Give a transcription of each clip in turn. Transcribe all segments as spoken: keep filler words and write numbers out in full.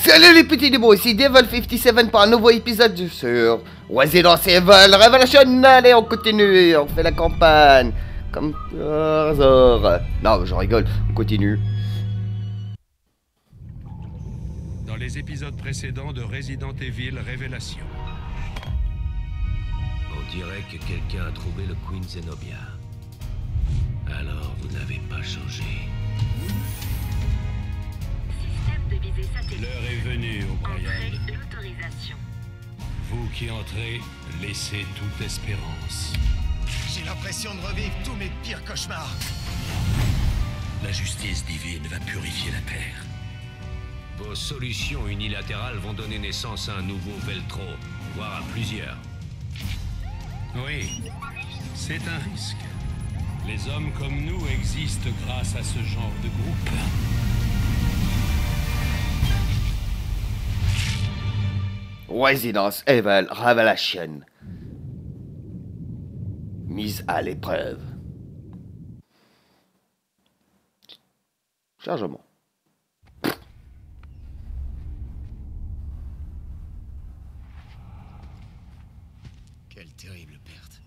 Salut les petits démons, ici Devil cinquante-sept pour un nouveau épisode sur Resident Evil Revelation. Allez, on continue, on fait la campagne. Comme par hasard. Non, je rigole, on continue. Dans les épisodes précédents de Resident Evil Révélation. On dirait que quelqu'un a trouvé le Queen Zenobia. Alors, vous n'avez pas changé. Système de visée satellite. L'heure est venue, O'Brien. Entrez l'autorisation. Vous qui entrez, laissez toute espérance. J'ai l'impression de revivre tous mes pires cauchemars. La justice divine va purifier la Terre. Vos solutions unilatérales vont donner naissance à un nouveau Veltro, voire à plusieurs. Oui, c'est un risque. Les hommes comme nous existent grâce à ce genre de groupe. Resident Evil Revelation. Mise à l'épreuve. Chargement. Quelle terrible perte.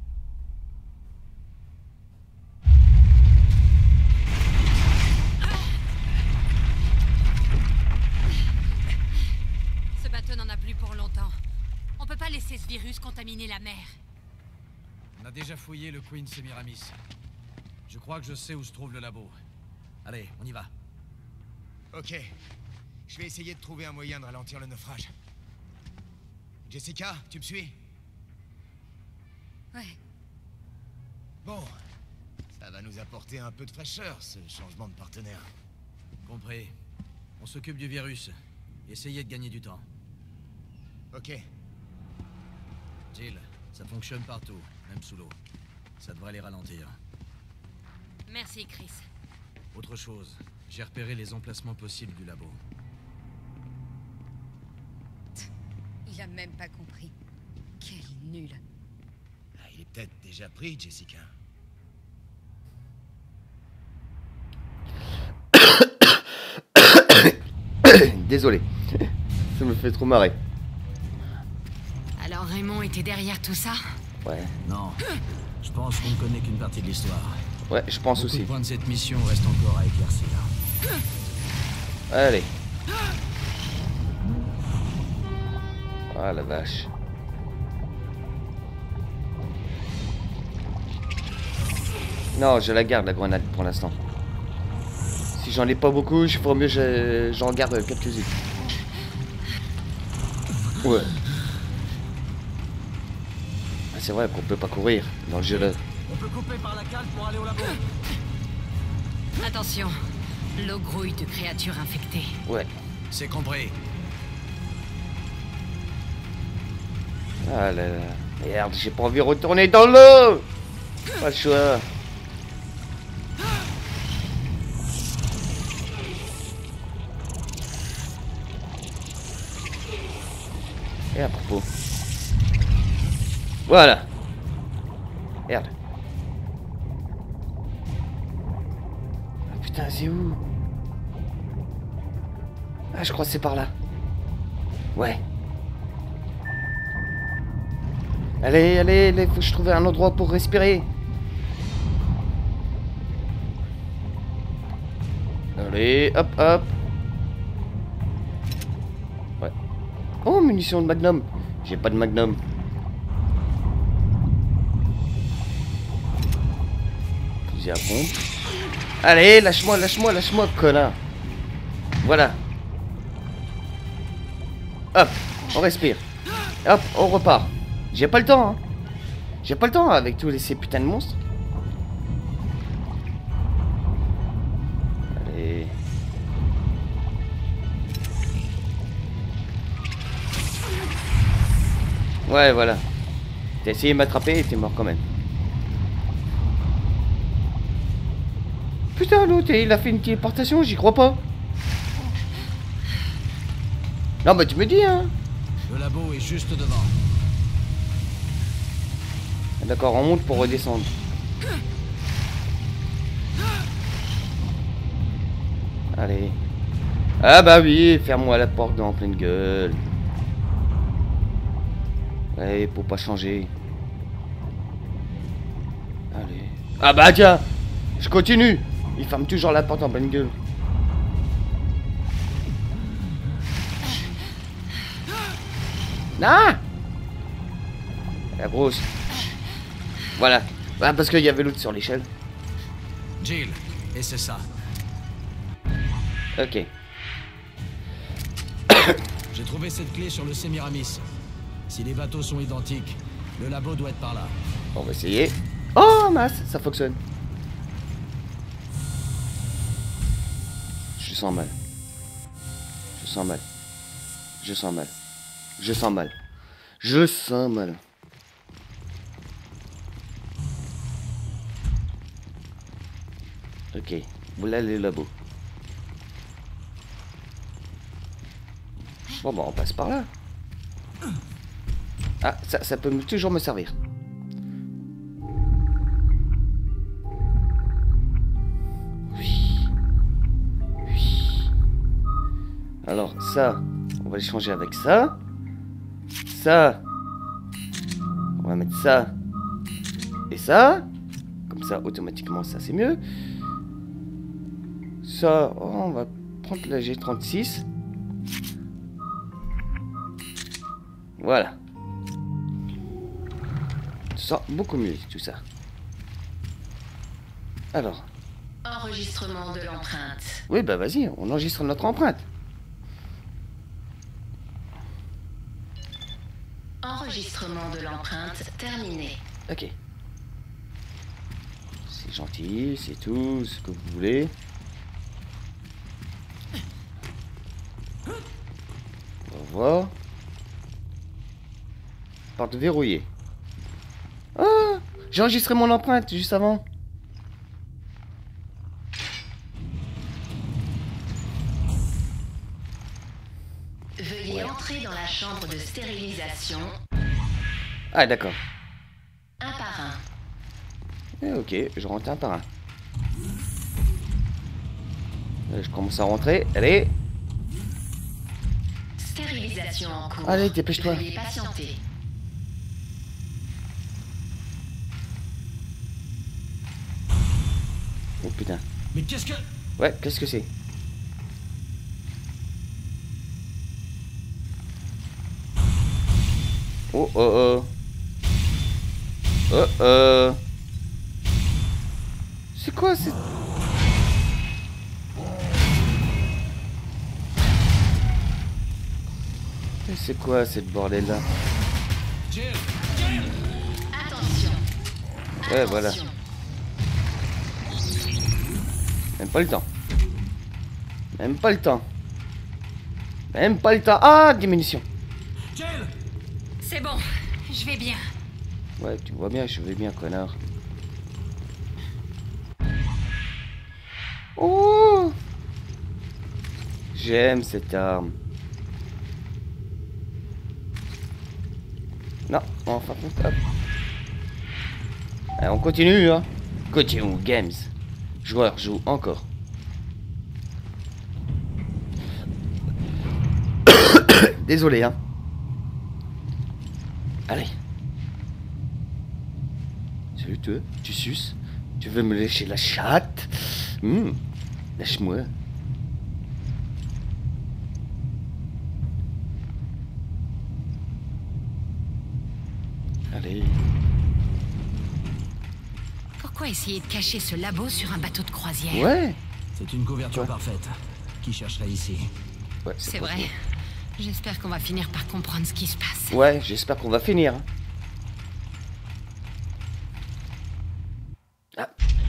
Ce bateau n'en a plus pour longtemps. On peut pas laisser ce virus contaminer la mer. On a déjà fouillé le Queen Semiramis. Je crois que je sais où se trouve le labo. Allez, on y va. Ok. Je vais essayer de trouver un moyen de ralentir le naufrage. Jessica, tu me suis? Ouais. Bon. Ça va nous apporter un peu de fraîcheur, ce changement de partenaire. Compris. On s'occupe du virus. Essayez de gagner du temps. Ok. Jill, ça fonctionne partout, même sous l'eau. Ça devrait les ralentir. Merci, Chris. Autre chose, j'ai repéré les emplacements possibles du labo. Il a même pas compris. Quel nul. Ah, il est peut-être déjà pris, Jessica. Désolé. Ça me fait trop marrer. Alors Raymond était derrière tout ça? Ouais. Non, je pense qu'on ne connaît qu'une partie de l'histoire. Ouais, je pense Beaucoup aussi. de points de cette mission restent encore à éclaircir. Allez. Ah la vache. Non, je la garde la grenade pour l'instant. Si j'en ai pas beaucoup, je ferais mieux je- j'en garde quelques-unes. Ouais. Ah, c'est vrai qu'on peut pas courir dans le jeu là. On peut couper par la cale pour aller au labo. Attention, l'eau grouille de créatures infectées. Ouais. C'est compris. Ah là là. Merde, j'ai pas envie de retourner dans l'eau. Pas le choix. Et à propos. Voilà. Merde. Ah putain, c'est où? Ah, je crois que c'est par là. Ouais. Allez, allez, il faut que je trouve un endroit pour respirer. Allez, hop, hop. Ouais. Oh, munitions de magnum. J'ai pas de magnum. Fusil à pompe. Allez, lâche-moi, lâche-moi, lâche-moi, connard. Voilà. Hop, on respire. Hop, on repart. J'ai pas le temps, hein. J'ai pas le temps avec tous les, ces putains de monstres. Allez. Ouais, voilà. T'as essayé de m'attraper et t'es mort quand même. Putain, l'autre, il a fait une téléportation, j'y crois pas. Non, bah tu me dis, hein. Le labo est juste devant. D'accord, on monte pour redescendre. Allez. Ah bah oui, ferme-moi la porte en pleine gueule. Ouais, pour pas changer. Allez. Ah bah tiens, je continue. Il ferme toujours la porte en pleine gueule. Ah, la grosse. Voilà. Ah, parce qu'il y avait l'autre sur l'échelle. Jill, et c'est ça. Ok. J'ai trouvé cette clé sur le Sémiramis. Si les bateaux sont identiques, le labo doit être par là. On va essayer. Oh mince, ça fonctionne. Je sens mal. Je sens mal. Je sens mal. Je sens mal. Je sens mal. Ok, voilà les labos. Bon bah on passe par là. Ah, ça, ça peut toujours me servir. Oui. Oui. Alors ça, on va l'échanger avec ça. Ça, on va mettre ça et ça. Comme ça, automatiquement, ça c'est mieux. Ça, oh, on va prendre la G trente-six. Voilà. Ça sent beaucoup mieux tout ça. Alors. Enregistrement de l'empreinte. Oui, bah vas-y, on enregistre notre empreinte. Enregistrement de l'empreinte terminé. Ok. C'est gentil, c'est tout ce que vous voulez. Au revoir. Porte verrouillée. Ah, j'ai enregistré mon empreinte juste avant. Veuillez ouais. entrer dans la chambre de stérilisation. Ah d'accord. Un par un. Eh, ok, je rentre un par un. Je commence à rentrer. Allez. Stérilisation en cours. Allez, dépêche-toi. Veuillez patienter. Oh putain. Mais qu'est-ce que... Ouais, qu'est-ce que c'est? Oh oh oh. Oh oh. C'est quoi cette... C'est quoi cette bordel là? Jill, Jill. Attention. Ouais, Attention. voilà. Même pas le temps. Même pas le temps. Même pas le temps. Ah, des munitions. Jill. C'est bon, je vais bien. Ouais, tu vois bien, je vais bien, connard. Oh! J'aime cette arme. Non, enfin, hop. Allez, on continue, hein. Continue, games. Joueur, joue encore. Désolé, hein. Allez. Salut, toi. Tu suces? Tu veux me lécher la chatte? Mmh. Lâche-moi. Allez. Pourquoi essayer de cacher ce labo sur un bateau de croisière? Ouais. C'est une couverture Ouais. parfaite. Qui chercherait ici? Ouais, C'est pas vrai. faux. J'espère qu'on va finir par comprendre ce qui se passe. Ouais, j'espère qu'on va finir. Ah.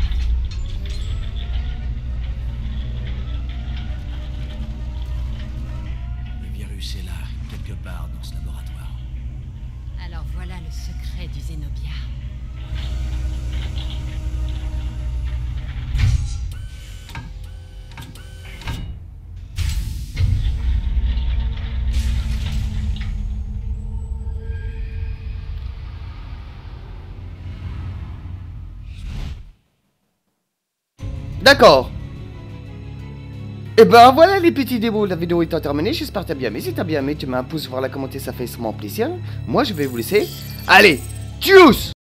Le virus est là, quelque part dans ce laboratoire. Alors voilà le secret du Zenobia. D'accord. Et ben voilà les petits démos, la vidéo est terminée, j'espère que t'as bien aimé. Si t'as bien aimé, tu mets un pouce vers la commenter, ça fait extrêmement plaisir. Moi je vais vous laisser. Allez, tchuss!